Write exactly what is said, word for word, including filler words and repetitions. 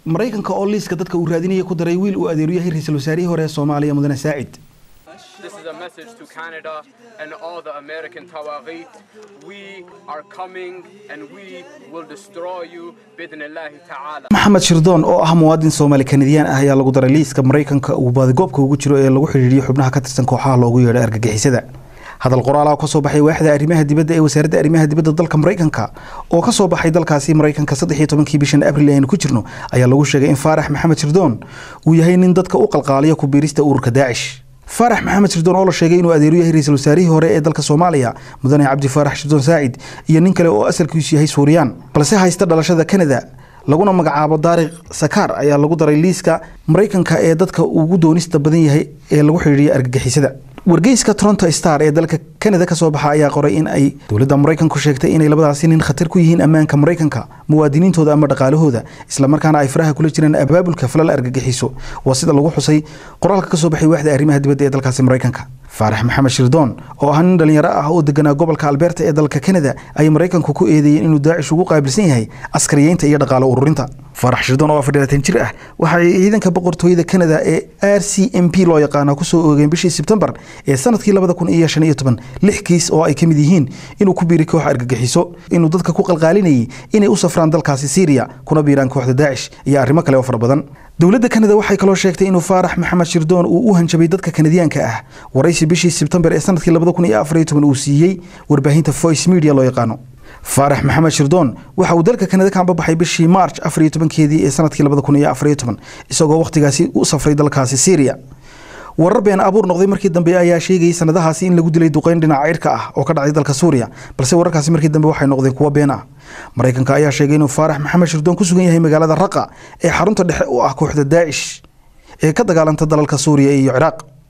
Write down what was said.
maraykanka oo liiska dadka uu raadinaya ku daray wiil uu adeeru yahay ra'iisul wasaarihii hore ee Soomaaliya Mudane Saacid. This is a message to Canada and all the American Tawagheet. We are coming and we will destroy you bidnillahi ta'ala. Maxamed Shirdoon oo ah muwaadin Soomaali Kanadiyaan ah ayaa lagu daray liiska Maraykanka uu baadigoobka ugu jiro ee lagu xiriiriyo xubnaha ka tirsan kooxaha loogu yeedho argagixisada. hadal qoraal ah ka soo baxay waaxda arrimaha dibadda ee wasaaradda arrimaha dibadda dalka Maraykanka oo ka soo baxay dalkaasi Maraykanka saddex iyo tobankii bishan Abriil ee ku jirno ayaa lagu sheegay in Faarax Maxamed Shirdoon uu yahay nin dadka u qalqaaliya ku biirista ururka Daacish. Faarax Maxamed Shirdoon oo la sheegay inuu adeeru yahay ra'iisul wasaarihii hore ee dalka Soomaaliya Mudane Cabdi Faarax Shirdoon Saacid iyo nin kale oo asalkiisu yahay Suuriyaan balse haysta dhalashada Canada laguna magacaabo Daariq Sakaar ayaa lagu daray liiska Maraykanka ee dadka ugu doonista badan yahay ee lagu xiriiriyo argagixisada. wargeyska Toronto Star ee dalka Canada ka soo baxay ayaa qoray in ay dawladda Maraykanku sheegtay in ay labadaasi nin khatar ku yihiin ammaanka Maraykanka muwaadiniintooda ama dhaqaalahooda isla markaana ay faraha kula jireen abaabulka falal argagixiso waa sida lagu xusay qoraalka ka soo baxay waaxda arrimaha dibadda ee dalkaasi Maraykanka. Faarax Maxamed Shirdoon oo ah nin dhalinyaro ah oo deganaa gobolka Alberta ee dalka Canada ay Maraykanku ku eedeeyeen inuu Daacish ugu qaabilsan yahay askariyeynta iyo dhaqaale ururinta. Faarax Shirdoon oo afar jir ah waxa ay ciidanka boqortooyada Canada ee R C M P loo yaqaan ku soo oogeen bishii September ee sanadkii laba kun iyo shan iyo toban lix kiis oo ay kamid yihiin inuu ku biiri koox argagixiso inuu dadka ku qalqaalinayay inay u safraan dalkaasi Syria kuna biiraan kooxda Daacish iyo arrimo kale oo fara badan. dawladda Canada waxay kaloo sheegtay inuu Faarax Maxamed Shirdoon uu u hanjabay dadka Kanadiyaanka ah waraysi bishii September ee sanadkii laba kun iyo afar iyo toban uu siiyay warbaahinta Voice Media loo yaqaan. Faarax Maxamed Shirdoon waxa uu dalka Canada ka baxay bishii March afar iyo toban-keedii ee sanadkii laba kun iyo afar iyo toban isagoo waqtigaasi u safray dalkaasi Syria. warar been abuur noqday markii dambe ayaa sheegay sanadahaasi in lagu dilay duqeyn dhinaca cirka ah oo ka dhacay dalka Suuriya balse wararkaasi markii dambe waxay noqdeen kuwa been ah. Maraykanka ayaa sheegay inuu Faarax Maxamed Shirdoon ku sugan yahay magaalada Raqqa ee xarunta dhexe u ah kooxda Daacish ee ka dagaalanta dalalka Suuriya iyo Ciraaq.